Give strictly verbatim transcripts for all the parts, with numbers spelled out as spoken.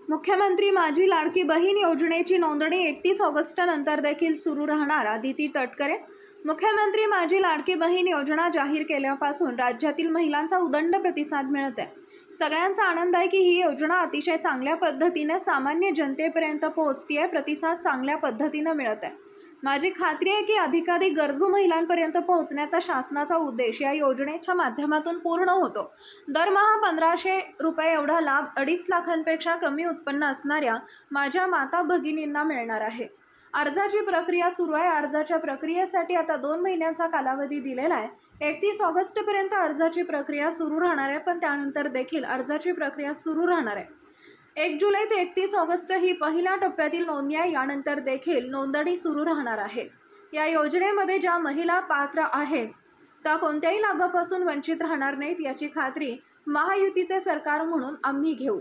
मुख्यमंत्री माझी लाडकी बहीण योजनेची नोंदणी एकतीस ऑगस्ट नंतर देखील सुरू राहणार. आदिती तटकरे. मुख्यमंत्री माझी लाडकी बहीण योजना जाहीर केल्यापासून राज्यातील महिलांचा उदंड प्रतिसाद मिळत आहे. सगळ्यांचा आनंद आहे की ही योजना अतिशय चांगल्या पद्धतीने सामान्य जनतेपर्यंत पोहोचते. प्रतिसाद चांगल्या पद्धतीने मिळत आहे. माझी खात्री आहे की अधिकाधिक गरजू महिलांपर्यंत पोहोचण्याचा शासनाचा उद्देश या योजनेच्या माध्यमातून पूर्ण होतो. दरमहा पंधराशे रुपये एवढा लाभ अडीच लाखांपेक्षा कमी उत्पन्न असणाऱ्या माझ्या माता भगिनींना मिळणार आहे. अर्जाची प्रक्रिया सुरू आहे. अर्जाच्या प्रक्रियेसाठी आता दोन महिन्यांचा कालावधी दिलेला आहे. एकतीस ऑगस्टपर्यंत अर्जाची प्रक्रिया सुरू राहणार आहे, पण त्यानंतर देखील अर्जाची प्रक्रिया सुरू राहणार आहे. एक जुलै ते एकतीस ऑगस्ट ही पहिल्या टप्प्यातील नोंदणी आहे. यानंतर देखील नोंदणी सुरू राहणार आहे. या योजनेमध्ये ज्या महिला पात्र आहेत त्या कोणत्याही लाभापासून वंचित राहणार नाहीत याची खात्री महायुतीचे सरकार म्हणून आम्ही घेऊ.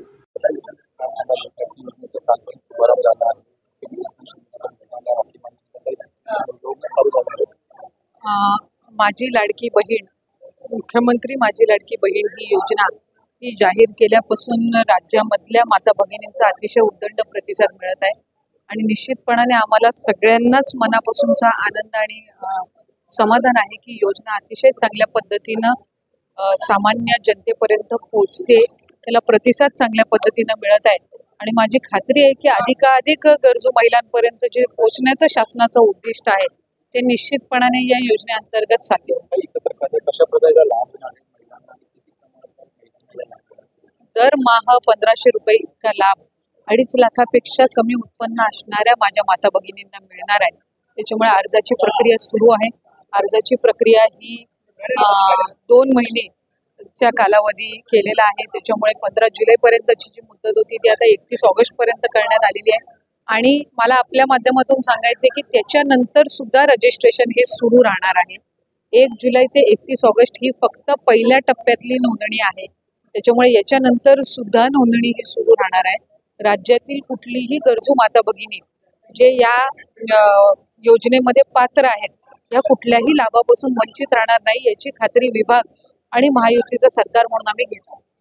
माझी लाडकी बहीण, मुख्यमंत्री माझी लाडकी बहीण ही योजना ही जाहीर केल्यापासून राज्यामधल्या माता भगिनींचा अतिशय उदंड प्रतिसाद मिळत आहे आणि निश्चितपणाने आम्हाला सगळ्यांनाच मनापासूनचा आनंद आणि समाधान आहे की योजना अतिशय चांगल्या पद्धतीनं सामान्य जनतेपर्यंत पोहोचते. त्याला प्रतिसाद चांगल्या पद्धतीनं मिळत आहे आणि माझी खात्री आहे की अधिकाधिक गरजू महिलांपर्यंत जे पोहोचण्याचं शासनाचं उद्दिष्ट आहे ते निश्चितपणाने या योजनेअंतर्गत साध्य होईल. दरमहा पंधराशे रुपये इतका लाभ अडीच लाखापेक्षा कमी उत्पन्न असणाऱ्या माझ्या माता भगिनींना मिळणार आहे. त्याच्यामुळे अर्जाची प्रक्रिया सुरू आहे. अर्जाची प्रक्रिया ही दोन महिनेच्या कालावधी केलेला आहे. त्याच्यामुळे पंधरा जुलैपर्यंतची जी मुदत होती ती आता एकतीस ऑगस्ट पर्यंत करण्यात आलेली आहे आणि मला आपल्या माध्यमातून सांगायचे की त्याच्यानंतर सुद्धा रजिस्ट्रेशन हे सुरू राहणार आहे. एक जुलै ते एकतीस ऑगस्ट ही फक्त पहिल्या टप्प्यातली नोंदणी आहे. त्याच्यामुळे याच्यानंतर सुद्धा नोंदणी ही सुरू राहणार आहे. राज्यातील कुठलीही गरजू माता भगिनी जे या योजनेमध्ये पात्र आहेत या कुठल्याही लाभापासून वंचित राहणार नाही याची खात्री विभाग आणि महायुतीचा सरकार म्हणून आम्ही घेतो.